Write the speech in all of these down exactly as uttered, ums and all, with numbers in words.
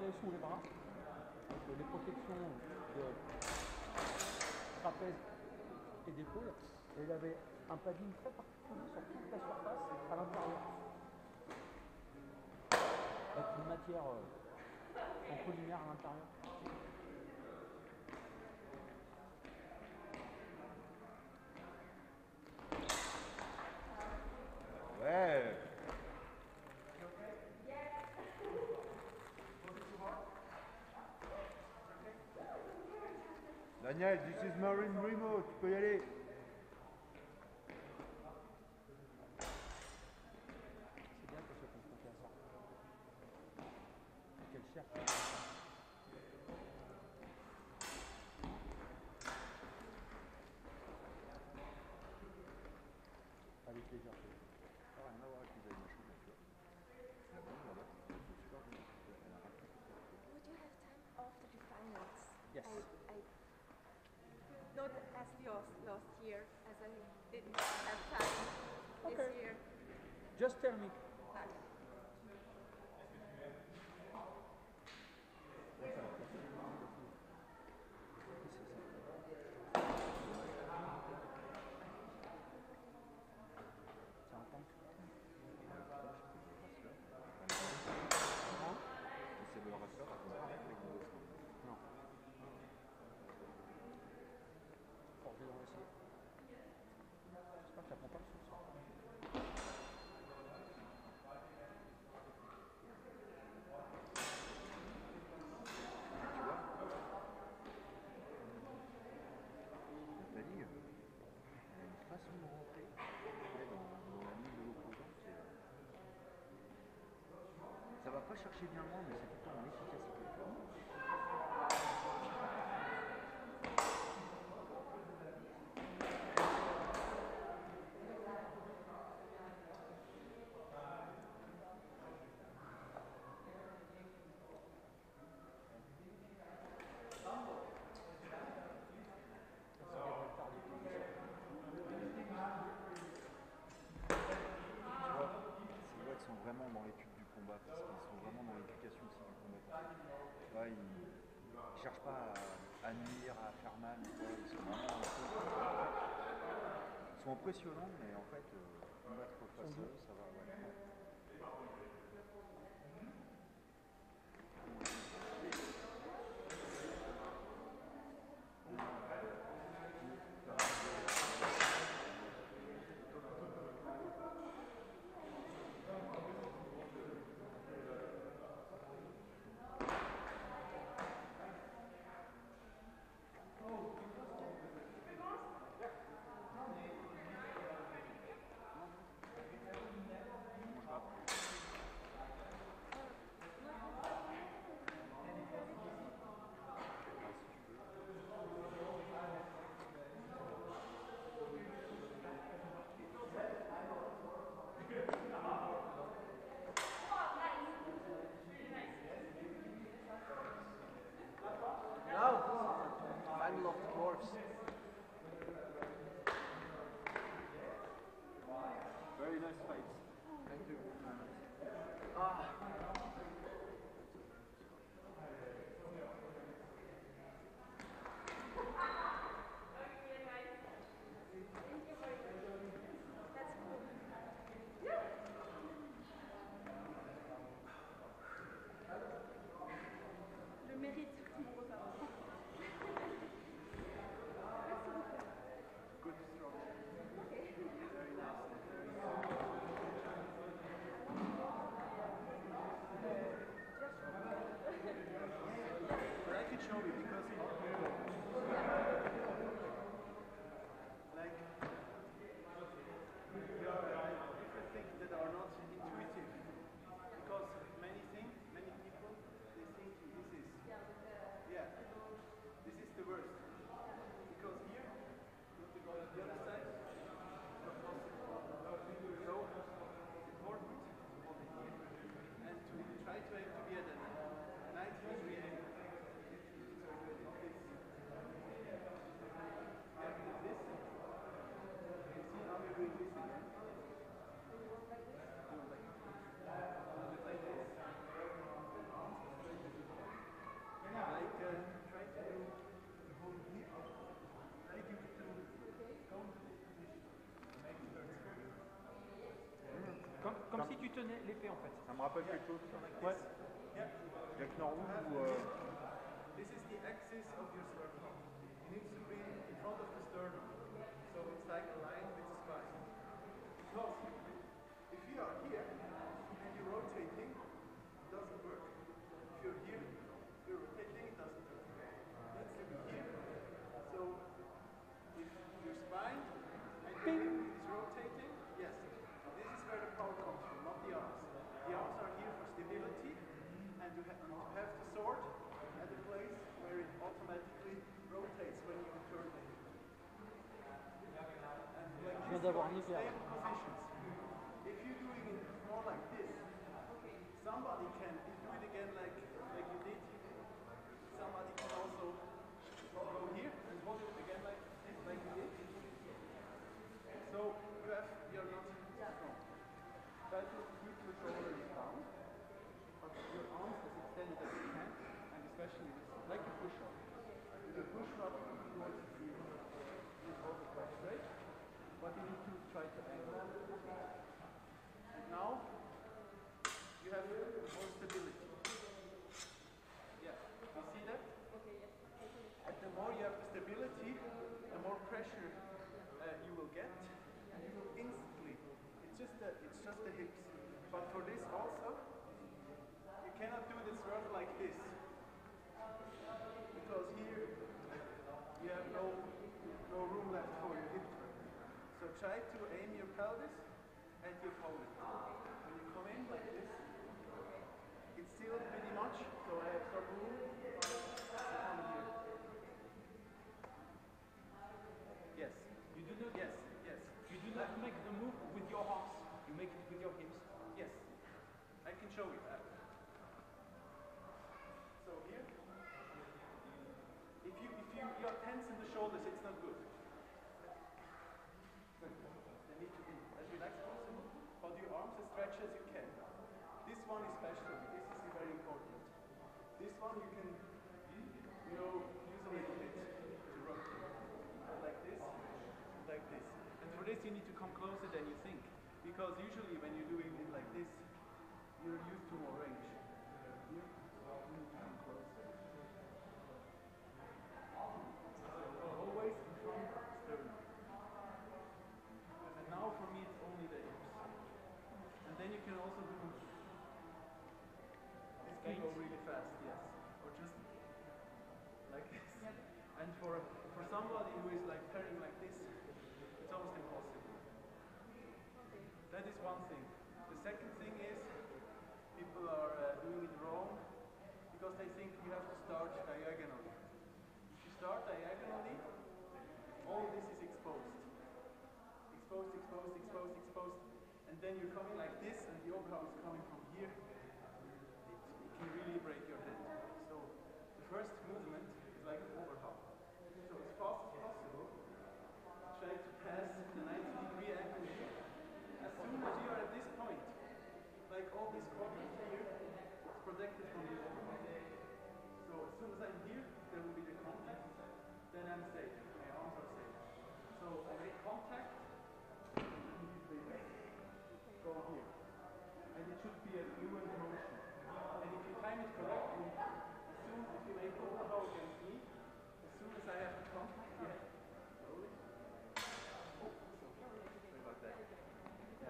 serré sous les bras, avec les protections de trapèze et d'épaule. Et il avait un padding très particulier sur toute la surface à l'intérieur. Avec une matière euh, en polymère à l'intérieur. Ouais. Daniel, this is Maurine Brimau, tu peux y aller. C'est bien qu'elle soit confrontée à ça. Et qu'elle cherche. Avec légèreté. Ça n'a rien à voir avec les animations, bien sûr. La bonne, voilà. C'est super bien. Would you have time after the finals? Yes. I, I not as yours last year, as I didn't have time this Okay. year. Just tell me. But C'est un tank. C'est le rasseur à comparer avec les autres. Non. Forgé dans l'acier. J'espère que ça prend pas le son, ça. Tu vois, la ligue, elle a une façon de rentrer dans, dans la ligne de l'opposant. qui est- Ça va pas chercher bien loin, mais c'est tout le temps dans l'efficacité. Sont vraiment dans l'étude du combat, parce qu'ils sont vraiment dans l'éducation aussi du combattant. Tu vois, ils ne cherchent pas à, à nuire, à faire mal, tu vois, ils sont vraiment dans le truc. Ils sont impressionnants, mais en fait, euh, combattre face à eux, ça va. Ouais. Battle of the Dwarfs. Very nice fight. Thank you. Ah. je mérite mon repas. Good strong. Okay. Very nice. Very nice. tenais l'épée en fait. Ça me rappelle quelque chose. Ouais. Yeah. Jack Norwood ou... Euh... This is the axis of your Zwerchhau. It needs to be in front of the sternum. So it's like a line with the spine. Because if you are here and you're rotating, it doesn't work. If you're here, you're rotating, it doesn't work. It needs to be here. So if your spine and your hip is rotating, yes. This is where the power comes from, not the arms. The arms are here for stability, and you have, you have the sword at a place where it automatically rotates when you turn it. And like Je viens this, d'avoir you un are in éclair. stable positions. If you're doing it more like this, somebody can do it again like, like you did. Somebody can also go here and hold it again like, like you did. So you have, you're not strong. Try to keep your shoulders down, but your arms as extended as you can, and especially this, like a push-up. The push-up towards the heel is also quite straight, but you need to try to angle. And now you have more stability. Yeah, you see that? Okay, yes. And the more you have the stability, the more pressure uh, you will get, and you will instantly. It's just the it's just the hips. But for this also, you cannot do this run like this, because here you have no no room left for your hip turn. So try to aim your pelvis and your pelvis. When you come in like this, it's still pretty much. So I have some room. Come here. Yes. You do not, Yes. Yes. you do not make the move with your arms. You make it with your hips. Yes. I can show you that. So here, if you if you you are tense in the shoulders, it's not good. They need to be as relaxed as possible. Hold your arms as stretched as you can. This one especially, this is very important. This one you can, you know, use a little bit to rotate. Like this, like this. And for this you need to come closer than you think. Because usually when you're doing it like this, you're used to more range. Here, you need to come closer. Always in front of the sternum. And now for me it's only the hips. And then you can also do this can go really fast, yes. Or just like this. And for for somebody who is like pairing like this, it's almost impossible. That is one thing. The second thing is people are uh, doing it wrong because they think you have to start diagonally. If you start diagonally, all this is exposed. Exposed, exposed, exposed, exposed. And then you're coming like this and the overhaul is coming from here. It, it can really break your hand. So the first movement is like an overhaul. So as fast as possible, try to pass the ninety degree angle here. As soon as you are at this point, like all this quadrant here, it's protected from the overhaul. So as soon as I'm here, there will be the contact, then I'm safe. My arms are safe. So I make contact, go here. And it should be a fluent motion. And if you time it correctly, as soon as you make overhaul against me, as soon as I have the contact, yeah, slowly. Oh, so, sorry about that. Yeah.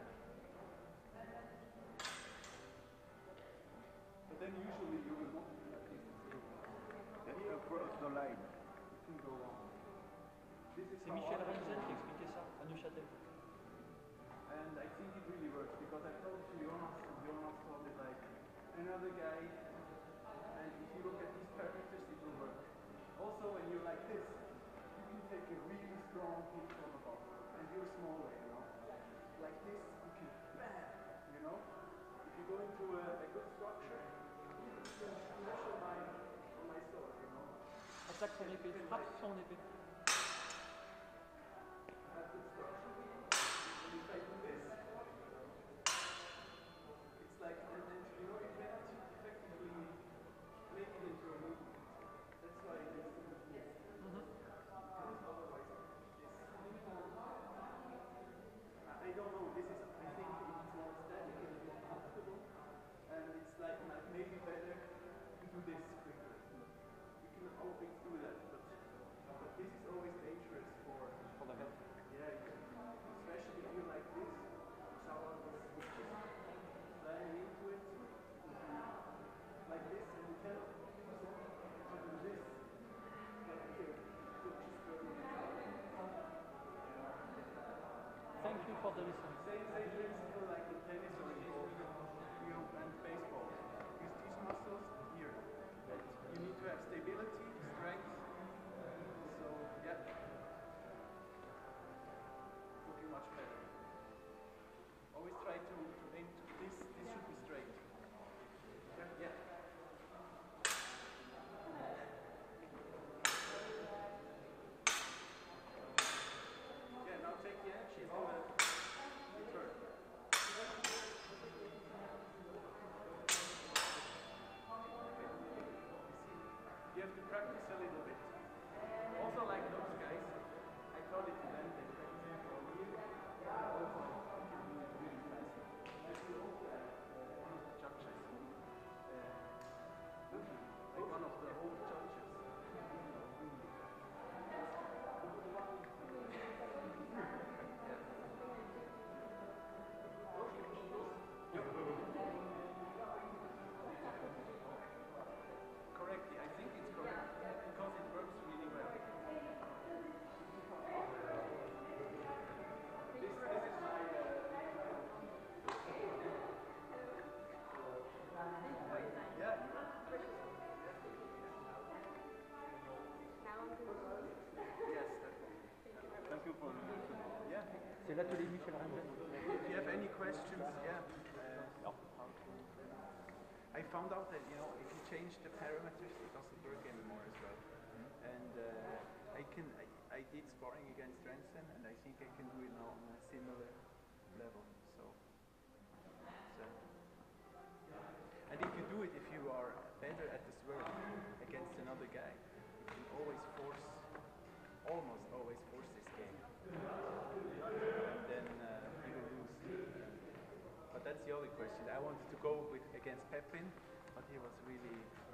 But then usually you will not do like this. Here across the line. You can go on. This is C'est how Michel I- Renzel qui expliquait ça à Neuchâtel. And I think it really works because I told it to Jonas and Jonas told it like another guy. And if you look at these parameters, it will work. Also, when you're like this, you can take a really strong hit from above. And you're smaller, you know. Like this, you can bam, you know. If you go into a, a good structure, you can pressure my, on my sword, you know. Attaque son épée, frappe son épée. Have good structure. And if I do this, it's like, and, and you know, you cannot effectively make it into a movement. That's why it is. Yes. Mhm. Because otherwise, this. I don't know. This is. I think it's more static. Thank you for the lesson. Same, same principle like in tennis or in golf you and baseball. Use these muscles here. You need to have stability, strength. So yeah, looking much better. Always try to, to aim to this. This should be straight. Yeah. Yeah. Now take the edge. She's gonna return. You have to practice a little bit. Also like those guys, I told it to them, they practice for a year. Also, you can do it really fast. One of the judges, uh, like one of the old judges. Correctly, I think it's correct because it works really well. This, this is my. Uh, yeah. Now I'm doing Yes. Thank you for the lesson. Yeah. C'est l'atelier Michel Rangel. If you have any questions, yeah. Uh, I found out that you know if you change the parameters, it doesn't work anymore as well. And uh, I can I, I did sparring against Rensen, and I think I can do it now on a similar level. So, so and if you do it, if you are better at the swerve against another guy, you can always force, almost always force this game. And then uh, you will lose. But that's the other question. I wanted to go with against Pepin, but he was really